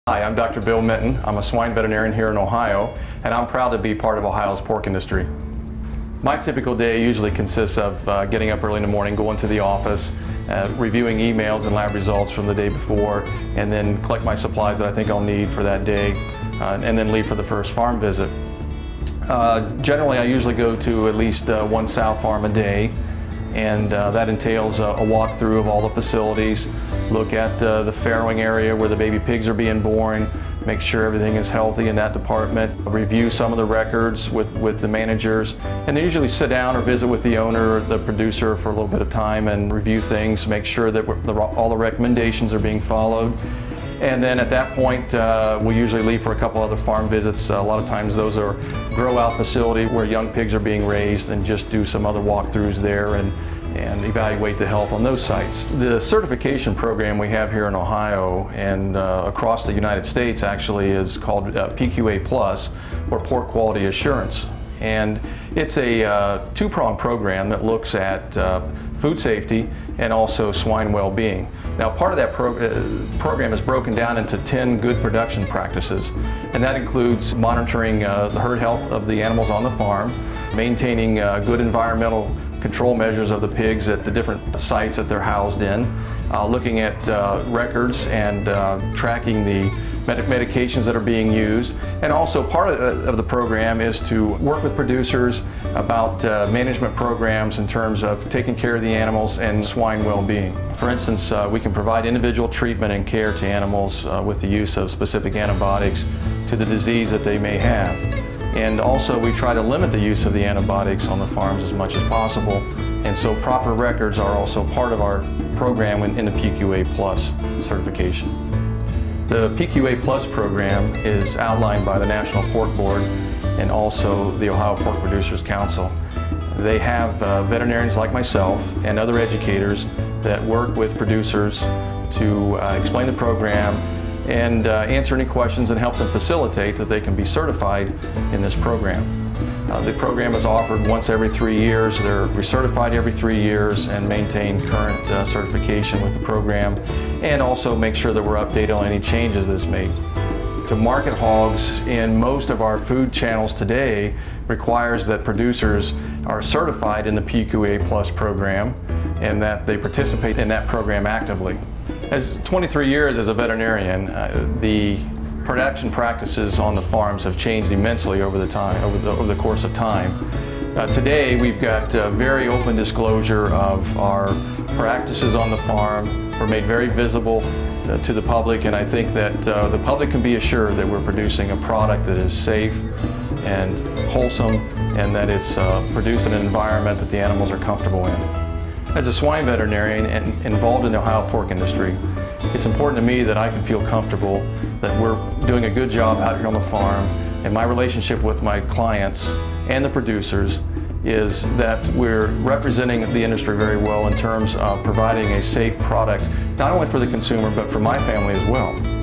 Hi, I'm Dr. Bill Minton. I'm a swine veterinarian here in Ohio, and I'm proud to be part of Ohio's pork industry. My typical day usually consists of getting up early in the morning, going to the office, reviewing emails and lab results from the day before, and then collect my supplies that I think I'll need for that day, and then leave for the first farm visit. Generally, I usually go to at least one sow farm a day, and that entails a walkthrough of all the facilities, look at the farrowing area where the baby pigs are being born, make sure everything is healthy in that department, review some of the records with the managers, and then usually sit down or visit with the owner or the producer for a little bit of time and review things, make sure that all the recommendations are being followed. And then at that point, we usually leave for a couple other farm visits. A lot of times those are grow-out facilities where young pigs are being raised, and just do some other walkthroughs there and evaluate the health on those sites. The certification program we have here in Ohio and across the United States actually is called PQA Plus, or Pork Quality Assurance. And it's a two-pronged program that looks at food safety and also swine well-being. Now, part of that program is broken down into 10 good production practices, and that includes monitoring the herd health of the animals on the farm, maintaining good environmental control measures of the pigs at the different sites that they're housed in, looking at records and tracking the medications that are being used. And also part of the program is to work with producers about management programs in terms of taking care of the animals and swine well-being. For instance, we can provide individual treatment and care to animals with the use of specific antibiotics to the disease that they may have. And also we try to limit the use of the antibiotics on the farms as much as possible. And so proper records are also part of our program in the PQA Plus certification. The PQA Plus program is outlined by the National Pork Board and also the Ohio Pork Producers Council. They have veterinarians like myself and other educators that work with producers to explain the program and answer any questions and help them facilitate that they can be certified in this program. The program is offered once every 3 years. They're recertified every 3 years and maintain current certification with the program, and also make sure that we're updated on any changes that's made. To market hogs in most of our food channels today requires that producers are certified in the PQA Plus program and that they participate in that program actively. As 23 years as a veterinarian, the production practices on the farms have changed immensely over the course of time. Today we've got very open disclosure of our practices on the farm. We're made very visible to the public, and I think that the public can be assured that we're producing a product that is safe and wholesome, and that it's produced in an environment that the animals are comfortable in. As a swine veterinarian and involved in the Ohio pork industry, it's important to me that I can feel comfortable that we're doing a good job out here on the farm, and my relationship with my clients and the producers is that we're representing the industry very well in terms of providing a safe product, not only for the consumer but for my family as well.